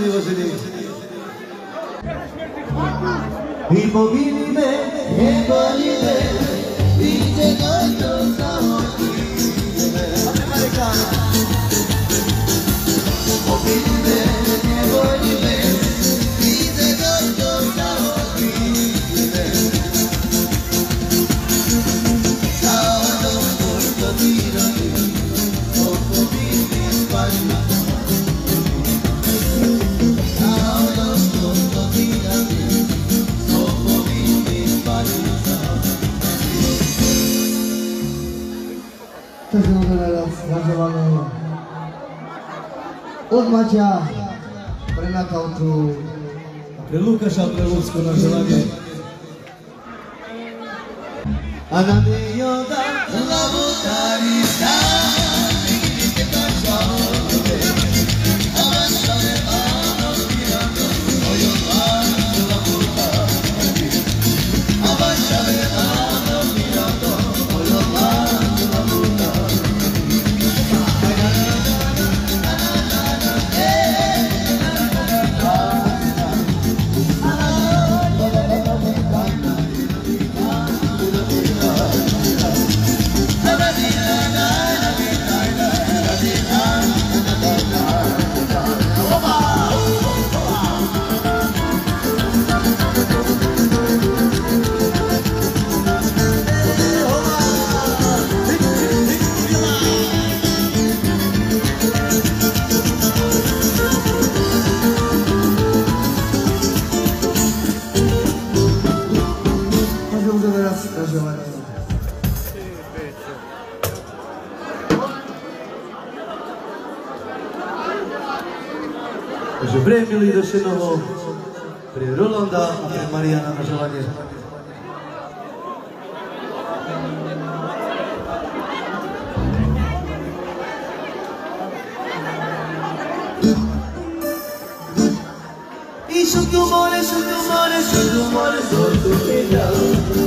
milí vážení. I poviníme, víte, kdo zahodíme. Poviníme, nebojíme, víte, kdo zahodíme. Záhodou to týrají, to povinný spažná. Takže teraz zvažované od Maťa pre knockoutu A pre Lukáša, pre Ľudsku na želanie. A na mňa dá hlavu tarista, vidíte to čaute. A vašale áno, mirando, mojo vážu hlavu tarista. A vašale áno, mirando, mojo vážu hlavu tarista. Takže pre Emily do Šenoho, pre Rolanda a pre Mariana na želanie. Y su tumores, son tu pecado.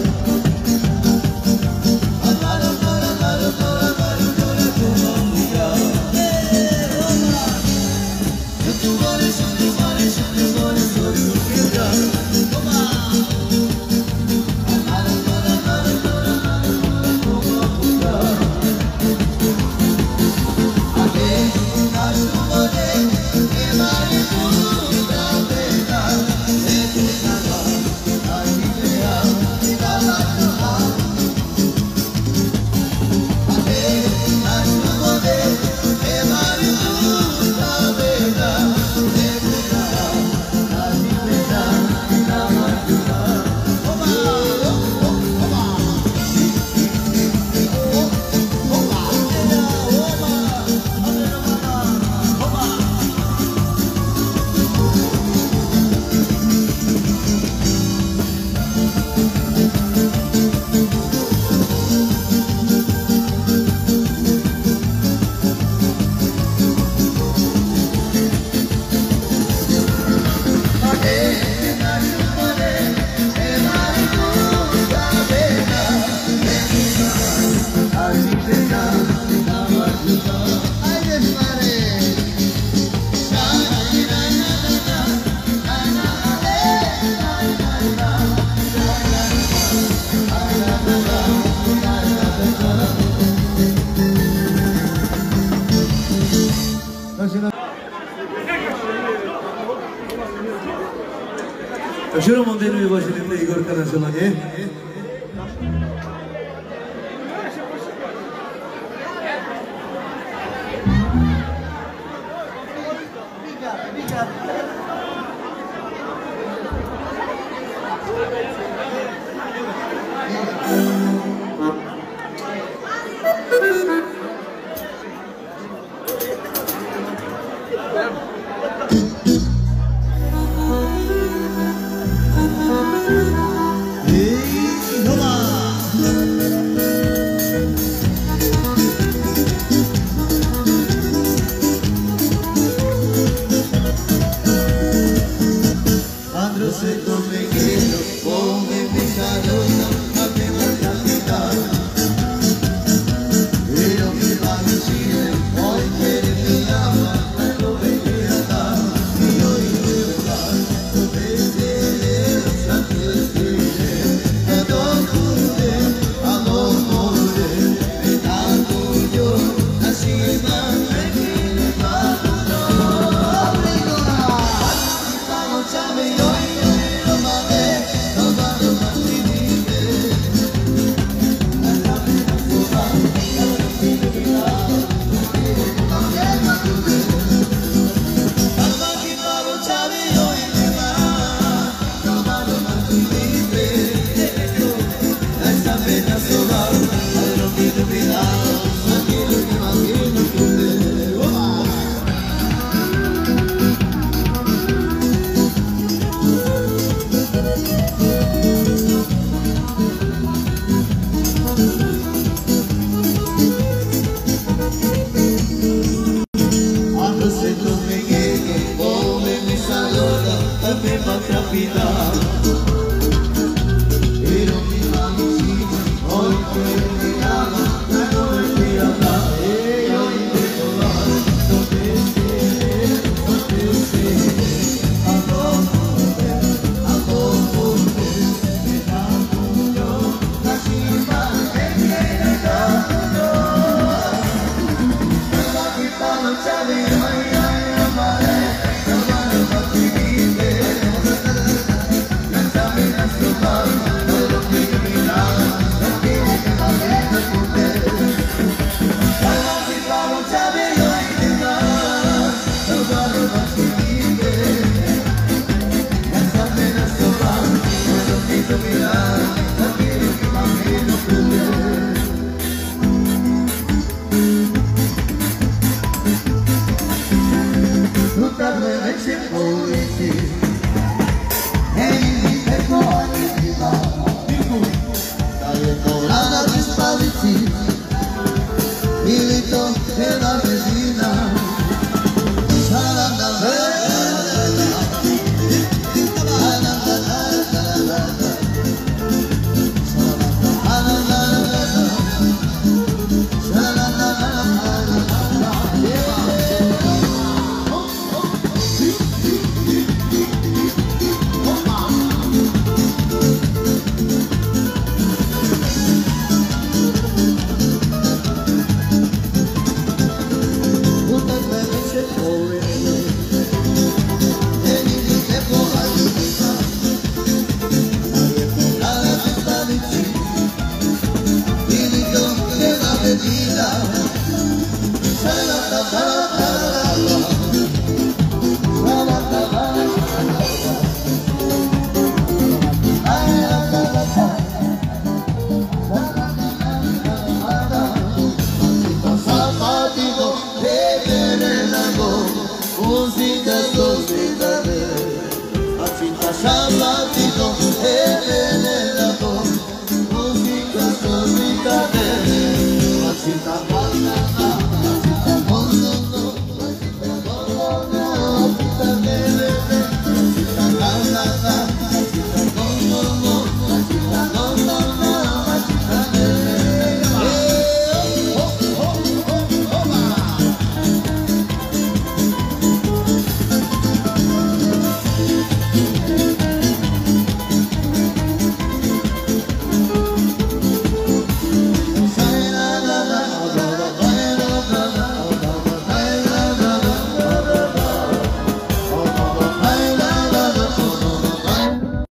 Takže Roman denuje vážený pre Igorka na želanie. Hoy quiere mi alma, me lo voy a dar. la misma capital. Pero mi mamicita, hoy que me llama, no volví a hablar. Hoy me tomas, no te esperes, no te esperes. Amor, me da mucho, la cima que quiere dar mucho. No va a quitar los chaves, ay, ay, amaré, no vale más que vive. Lánzame la sopa, todo lo que yo miraba, no quiere que la vida escuche. No va a quitar los chaves, ay, ay, no vale más que vive. Lánzame la sopa, todo lo que yo miraba, no quiere que la vida escuche. Nunca me dejes por decir, hey, te voy a llevar. Cayendo la disparití, milito en la vecina.